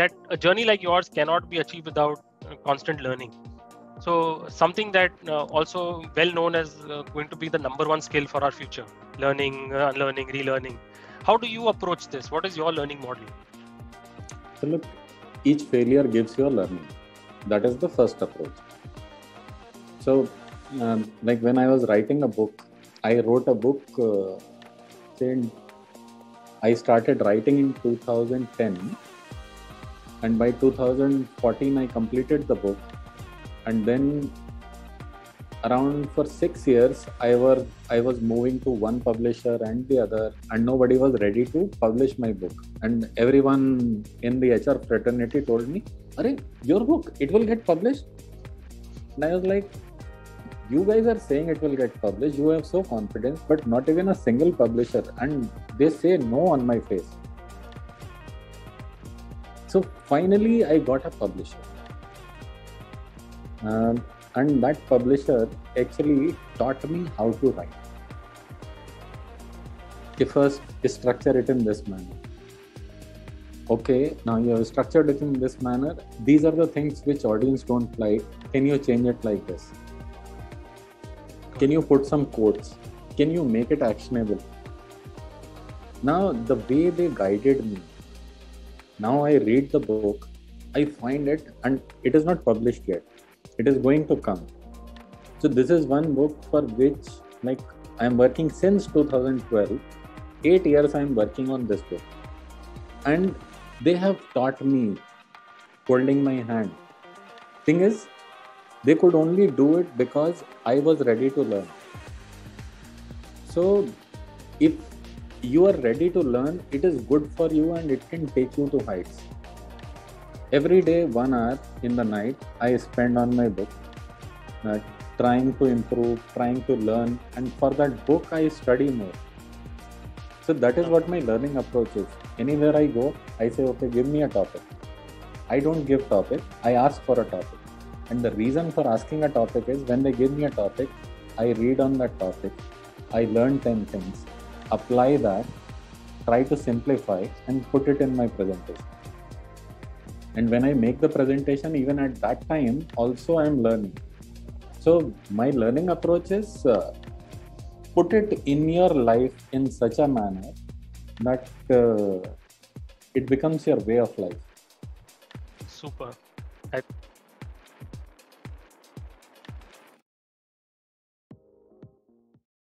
that a journey like yours cannot be achieved without constant learning. So something that also well known as going to be the number one skill for our future: learning, unlearning, relearning. How do you approach this? What is your learning model? So look, each failure gives you a learning. That is the first approach. So, like when I was writing a book, I wrote a book saying I started writing in 2010, and by 2014 I completed the book, and then around for 6 years I was moving to one publisher and the other, and nobody was ready to publish my book. And everyone in the HR fraternity told me, "Arey, your book, it will get published." And I was like, you guys are saying it will get published, you have so confidence, but not even a single publisher, and they say no on my face. So finally I got a publisher, and that publisher actually taught me how to write. First, structure it in this manner. Okay, now you have structured it in this manner. These are the things which audience don't like. Can you change it like this? Can you put some quotes? Can you make it actionable? Now, the way they guided me, now I read the book, I find it, and it is not published yet. It is going to come. So this is one book for which, like, I am working since 2012. 8 years I am working on this book. And they have taught me, holding my hand. Thing is, they could only do it because I was ready to learn. So if you are ready to learn, it is good for you and it can take you to heights. Every day, 1 hour in the night, I spend on my book, trying to improve, trying to learn, and for that book, I study more. So that is what my learning approach is. Anywhere I go, I say, okay, give me a topic. I don't give topic, I ask for a topic. And the reason for asking a topic is when they give me a topic, I read on that topic, I learn 10 things, apply that, try to simplify and put it in my presentation. And when I make the presentation, even at that time, also I am learning. So my learning approach is put it in your life in such a manner that it becomes your way of life. Super.